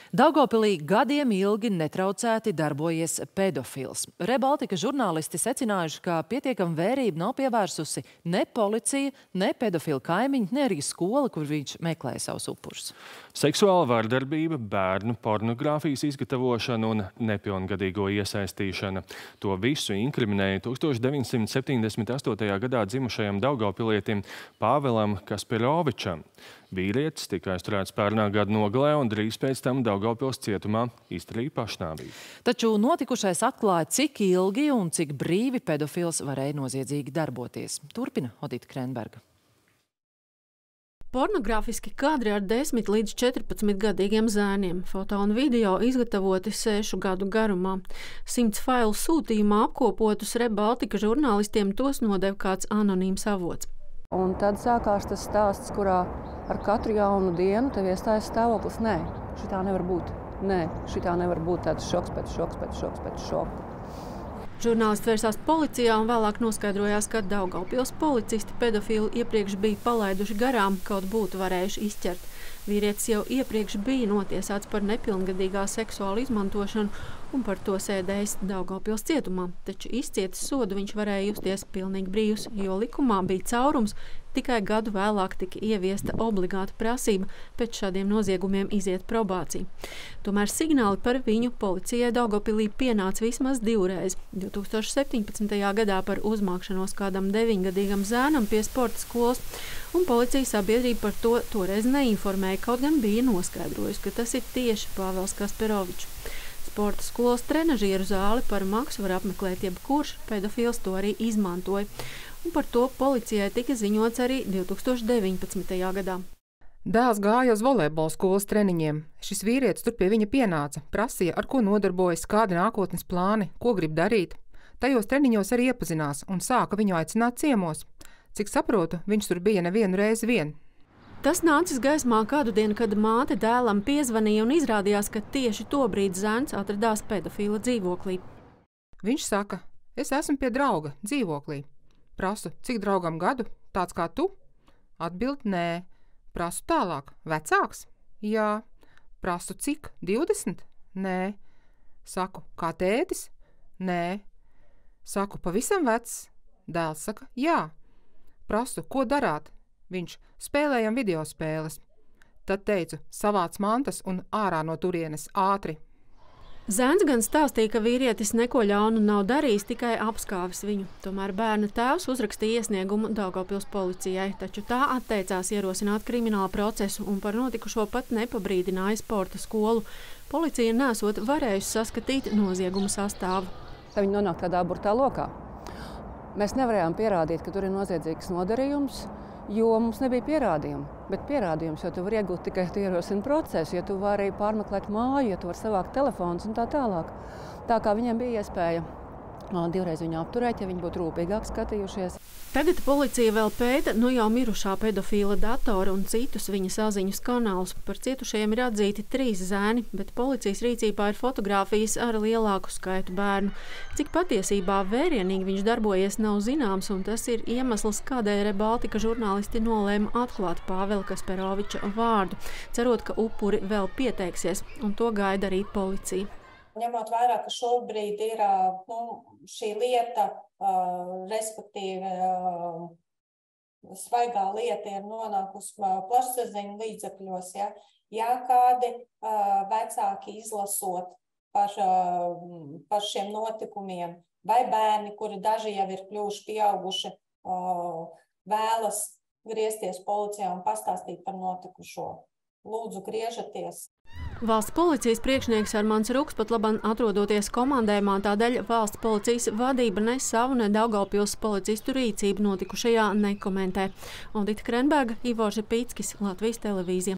Daugavpilī gadiem ilgi netraucēti darbojies pedofils. Rebaltika žurnālisti secinājuši, ka pietiekama vērība nav pievērsusi ne policija, ne pedofilu kaimiņi, ne arī skola, kur viņš meklēja savus upurus. Seksuāla vardarbība, bērnu pornogrāfijas izgatavošana un nepilngadīgo iesaistīšana. To visu inkriminēja 1978. gadā dzimušajam daugavpilietim Pāvelam Kasperovičam. Vīrietis tika aizturēts pērnā gada nogalē un drīz pēc tam Daugavpils cietumā izdarīja pašnāvību. Taču notikušais atklāja, cik ilgi un cik brīvi pedofils varēja noziedzīgi darboties. Turpina Odita Krenberga. Pornogrāfiski kadri ar 10 līdz 14 gadīgiem zēniem. Foto un video izgatavoti 6 gadu garumā. 100 failu sūtījumā apkopotus Rebaltika žurnālistiem tos nodeva kāds anonīms avots. Un tad sākās tas stāsts, kurā ar katru jaunu dienu tev iestājas stāvoklis. Nē, šitā nevar būt. Nē, šitā nevar būt, tāds šoks pēc šoks pēc šoks pēc šoka. Žurnālisti vērsās policijā un vēlāk noskaidrojās, ka Daugavpils policisti pedofilu iepriekš bija palaiduši garām, kaut būtu varējuši izķert. Vīrietis jau iepriekš bija notiesāts par nepilngadīgā seksuālu izmantošanu un par to sēdējis Daugavpils cietumā. Taču izcietis sodu viņš varēja justies pilnīgi brīvs, jo likumā bija caurums. Tikai gadu vēlāk tika ieviesta obligāta prasība pēc šādiem noziegumiem iziet probāciju. Tomēr signāli par viņu policijai Daugavpilī pienāca vismaz divreiz. 2017. gadā par uzmākšanos kādam 9-gadīgam zēnam pie sporta skolas, un policijas sabiedrība par to toreiz neinformēja, kaut gan bija noskaidrojusi, ka tas ir tieši Pāvels Kasperovičs. Sporta skolas trenažieru zāli par maksu var apmeklēt jebkurš, pedofils to arī izmantoja. Un par to policijai tika ziņots arī 2019. gadā. Dēls gāja uz volejbola skolas treniņiem. Šis vīrietis tur pie viņa pienāca, prasīja, ar ko nodarbojas, kādi nākotnes plāni, ko grib darīt. Tajos treniņos arī iepazinās un sāka viņu aicināt ciemos. Cik saprotu, viņš tur bija nevienu reizi vien. Tas nācis gaismā kādu dienu, kad māte dēlam piezvanīja un izrādījās, ka tieši tobrīd zēns atradās pedofila dzīvoklī. Viņš saka, es esmu pie drauga dzīvoklī. Prasu, cik draugam gadu, tāds kā tu? Atbild, nē. Prasu tālāk, vecāks? Jā. Prasu, cik? 20? Nē. Saku, kā tētis? Nē. Saku, pavisam vecs? Dēls saka, jā. Prasu, ko darāt? Viņš, spēlējam video spēles. Tad teicu, savāc mantas un ārā no turienes ātri. Zēns gan stāstīja, ka vīrietis neko ļaunu nav darījis, tikai apskāvis viņu. Tomēr bērna tēvs uzrakstīja iesniegumu Daugavpils policijai, taču tā atteicās ierosināt kriminālu procesu un par notikušo pat nepabrīdināja sporta skolu. Policija nesot varējusi saskatīt noziegumu sastāvu. Viņi nonāk tādā burtā lokā. Mēs nevarējām pierādīt, ka tur ir noziedzīgs nodarījums, jo mums nebija pierādījumu. Bet pierādījums, jo tu vari iegūt tikai ierosina procesu, ja tu vari pārmeklēt māju, ja tu vari savākt telefonus un tā tālāk. Tā kā viņiem bija iespēja divreiz viņu apturēt, ja viņi būtu rūpīgāk skatījušies. Tagad policija vēl pēta jau mirušā pedofila datoru un citus viņa saziņas kanālus. Par cietušajiem ir atzīti 3 zēni, bet policijas rīcībā ir fotogrāfijas ar lielāku skaitu bērnu. Cik patiesībā vērienīgi viņš darbojies, nav zināms, un tas ir iemesls, kādēļ Rebaltika žurnālisti nolēma atklāt Pāvela Kasperoviča vārdu, cerot, ka upuri vēl pieteiksies, un to gaida arī policija. Ņemot vērā, ka šobrīd ir šī lieta, respektīvi svaigā lieta ir nonākusi plašsaziņu līdzekļos, ja kādi vecāki izlasot par šiem notikumiem, vai bērni, kuri daži jau ir kļuvuši pieauguši, vēlas griezties policijā un pastāstīt par notikušo. Lūdzu, griežaties. Valsts policijas priekšnieks Armands Ruks pat labam atrodoties komandējumā, tādēļ valsts policijas vadība ne savu, ne Daugavpils policistu rīcību notikušajā nekomentē. Odita Krenberga, Ivo Žepīckis, Latvijas televīzija.